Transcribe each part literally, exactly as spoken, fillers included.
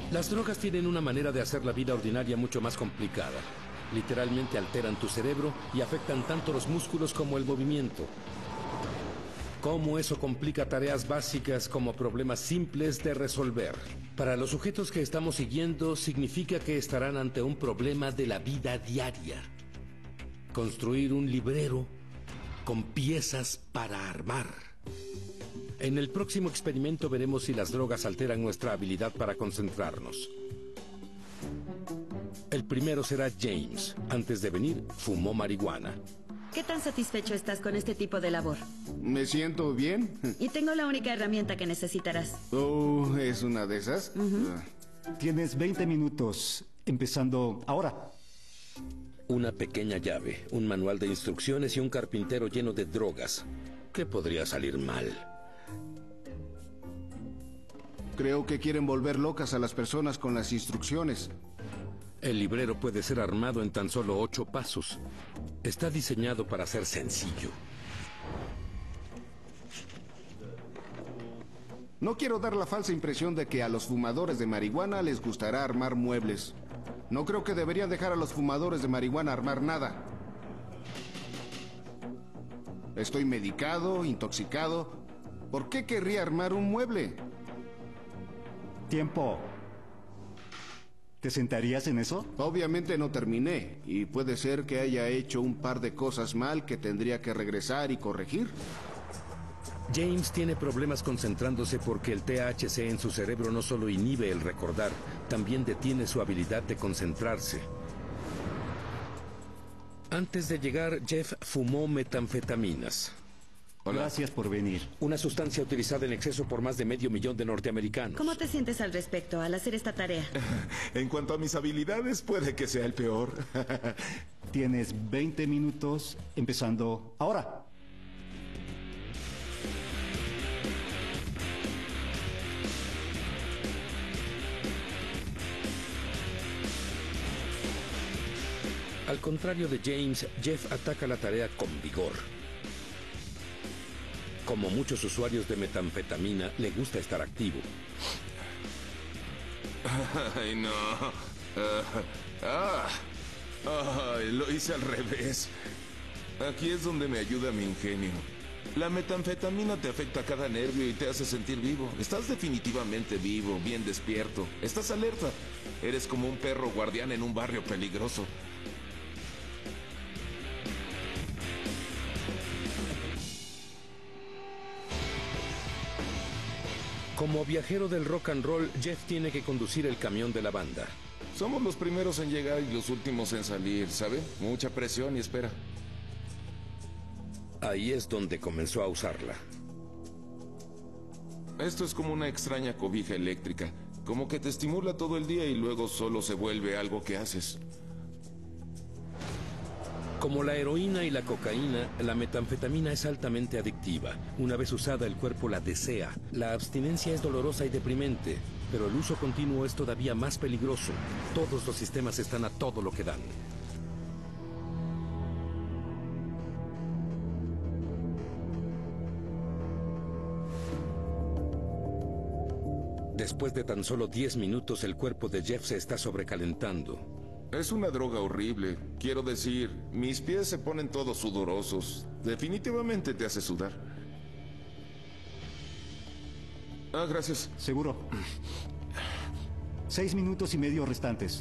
Las drogas tienen una manera de hacer la vida ordinaria mucho más complicada. Literalmente alteran tu cerebro y afectan tanto los músculos como el movimiento. Cómo eso complica tareas básicas como problemas simples de resolver. Para los sujetos que estamos siguiendo, significa que estarán ante un problema de la vida diaria. Construir un librero con piezas para armar. En el próximo experimento veremos si las drogas alteran nuestra habilidad para concentrarnos. El primero será James. Antes de venir, fumó marihuana. ¿Qué tan satisfecho estás con este tipo de labor? Me siento bien. Y tengo la única herramienta que necesitarás. Oh, ¿es una de esas? Uh-huh. Ah. Tienes veinte minutos, empezando ahora. Una pequeña llave, un manual de instrucciones y un carpintero lleno de drogas. ¿Qué podría salir mal? Creo que quieren volver locas a las personas con las instrucciones. El librero puede ser armado en tan solo ocho pasos. Está diseñado para ser sencillo. No quiero dar la falsa impresión de que a los fumadores de marihuana les gustará armar muebles. No creo que deberían dejar a los fumadores de marihuana armar nada. Estoy medicado, intoxicado. ¿Por qué querría armar un mueble? Tiempo. ¿Te sentarías en eso? Obviamente no terminé, y puede ser que haya hecho un par de cosas mal que tendría que regresar y corregir. James tiene problemas concentrándose porque el T H C en su cerebro no solo inhibe el recordar, también detiene su habilidad de concentrarse. Antes de llegar, Jeff fumó metanfetaminas. Hola. Gracias por venir. Una sustancia utilizada en exceso por más de medio millón de norteamericanos. ¿Cómo te sientes al respecto al hacer esta tarea? En cuanto a mis habilidades, puede que sea el peor. Tienes veinte minutos, empezando ahora. Al contrario de James, Jeff ataca la tarea con vigor. Como muchos usuarios de metanfetamina, le gusta estar activo. Ay, no. Ah, ah, ay, lo hice al revés. Aquí es donde me ayuda mi ingenio. La metanfetamina te afecta cada nervio y te hace sentir vivo. Estás definitivamente vivo, bien despierto. Estás alerta. Eres como un perro guardián en un barrio peligroso. Como viajero del rock and roll, Jeff tiene que conducir el camión de la banda. Somos los primeros en llegar y los últimos en salir, ¿sabe? Mucha presión y espera. Ahí es donde comenzó a usarla. Esto es como una extraña cobija eléctrica. Como que te estimula todo el día y luego solo se vuelve algo que haces. Como la heroína y la cocaína, la metanfetamina es altamente adictiva. Una vez usada, el cuerpo la desea. La abstinencia es dolorosa y deprimente, pero el uso continuo es todavía más peligroso. Todos los sistemas están a todo lo que dan. Después de tan solo diez minutos, el cuerpo de Jeff se está sobrecalentando. Es una droga horrible. Quiero decir, mis pies se ponen todos sudorosos. Definitivamente te hace sudar. Ah, gracias. Seguro. Seis minutos y medio restantes.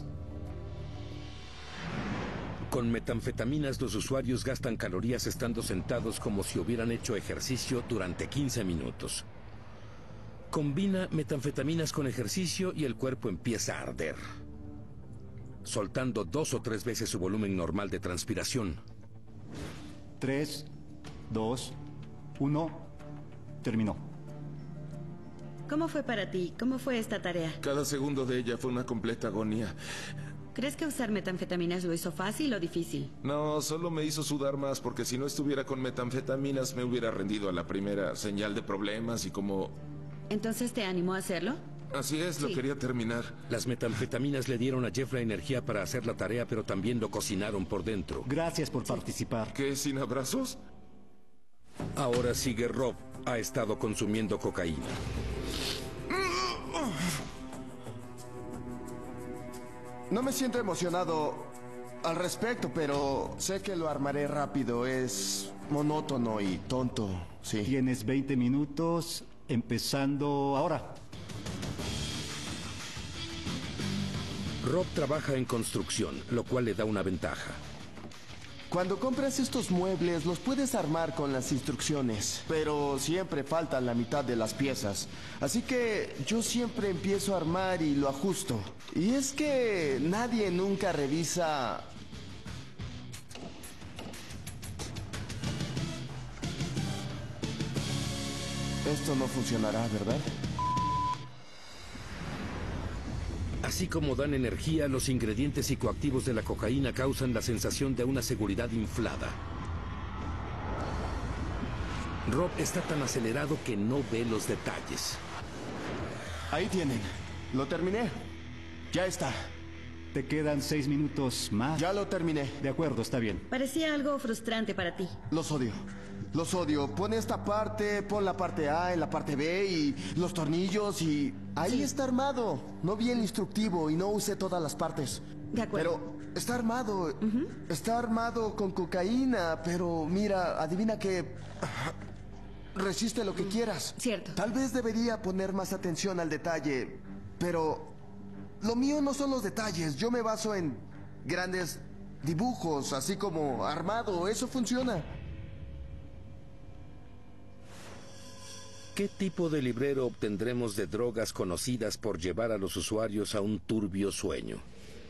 Con metanfetaminas, los usuarios gastan calorías estando sentados como si hubieran hecho ejercicio durante quince minutos. Combina metanfetaminas con ejercicio y el cuerpo empieza a arder, soltando dos o tres veces su volumen normal de transpiración. Tres, dos, uno, terminó. ¿Cómo fue para ti? ¿Cómo fue esta tarea? Cada segundo de ella fue una completa agonía. ¿Crees que usar metanfetaminas lo hizo fácil o difícil? No, solo me hizo sudar más porque si no estuviera con metanfetaminas me hubiera rendido a la primera señal de problemas y como... ¿Entonces te animó a hacerlo? Así es, lo Sí. quería terminar. Las metanfetaminas le dieron a Jeff la energía para hacer la tarea, pero también lo cocinaron por dentro. Gracias por participar. ¿Qué, sin abrazos? Ahora sigue Rob. Ha estado consumiendo cocaína. No me siento emocionado al respecto, pero sé que lo armaré rápido. Es monótono y tonto, sí. Tienes veinte minutos, empezando ahora. Rob trabaja en construcción, lo cual le da una ventaja. Cuando compras estos muebles, los puedes armar con las instrucciones, pero siempre faltan la mitad de las piezas. Así que yo siempre empiezo a armar y lo ajusto. Y es que nadie nunca revisa... Esto no funcionará, ¿verdad? Así como dan energía, los ingredientes psicoactivos de la cocaína causan la sensación de una seguridad inflada. Rob está tan acelerado que no ve los detalles. Ahí tienen. Lo terminé. Ya está. Te quedan seis minutos más. Ya lo terminé. De acuerdo, está bien. Parecía algo frustrante para ti. Los odio. Los odio. Pon esta parte, pon la parte A en la parte B y los tornillos y... Ahí Sí. está armado. No vi el instructivo y no usé todas las partes. De acuerdo. Pero está armado. Está armado con cocaína, pero mira, adivina que... Resiste lo que quieras. Cierto. Tal vez debería poner más atención al detalle, pero... Lo mío no son los detalles. Yo me baso en grandes dibujos, así como armado. Eso funciona. ¿Qué tipo de librero obtendremos de drogas conocidas por llevar a los usuarios a un turbio sueño?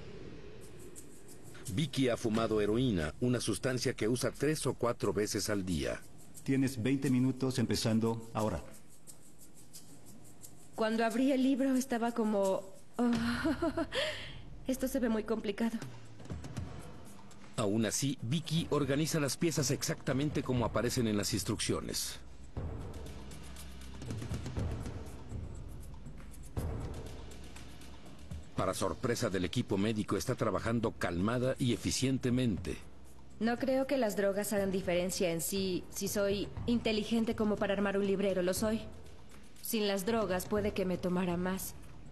Vicky ha fumado heroína, una sustancia que usa tres o cuatro veces al día. Tienes veinte minutos, empezando ahora. Cuando abrí el libro estaba como... oh, esto se ve muy complicado. Aún así, Vicky organiza las piezas exactamente como aparecen en las instrucciones. Para sorpresa del equipo médico, está trabajando calmada y eficientemente. No creo que las drogas hagan diferencia en sí. Si soy inteligente como para armar un librero, lo soy. Sin las drogas puede que me tomara más.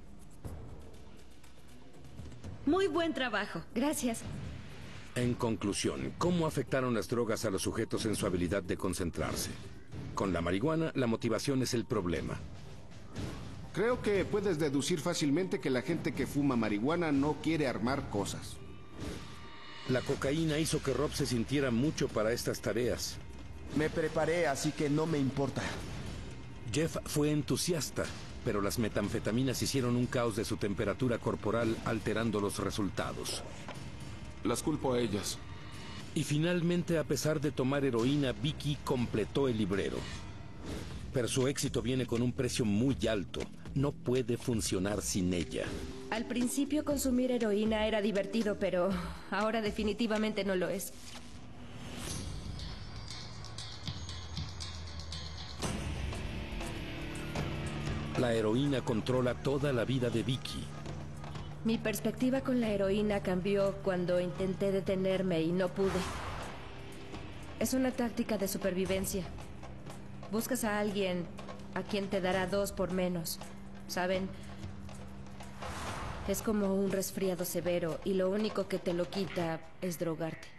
Muy buen trabajo. Gracias. En conclusión, ¿cómo afectaron las drogas a los sujetos en su habilidad de concentrarse? Con la marihuana, la motivación es el problema. Creo que puedes deducir fácilmente que la gente que fuma marihuana no quiere armar cosas. La cocaína hizo que Rob se sintiera mucho para estas tareas. Me preparé, así que no me importa. Jeff fue entusiasta, pero las metanfetaminas hicieron un caos de su temperatura corporal, alterando los resultados. Las culpo a ellas. Y finalmente, a pesar de tomar heroína, Vicky completó el librero. Pero su éxito viene con un precio muy alto. No puede funcionar sin ella. Al principio consumir heroína era divertido, pero ahora definitivamente no lo es. La heroína controla toda la vida de Vicky. Mi perspectiva con la heroína cambió cuando intenté detenerme y no pude. Es una táctica de supervivencia. Buscas a alguien a quien te dará dos por menos. ¿Saben? Es como un resfriado severo y lo único que te lo quita es drogarte.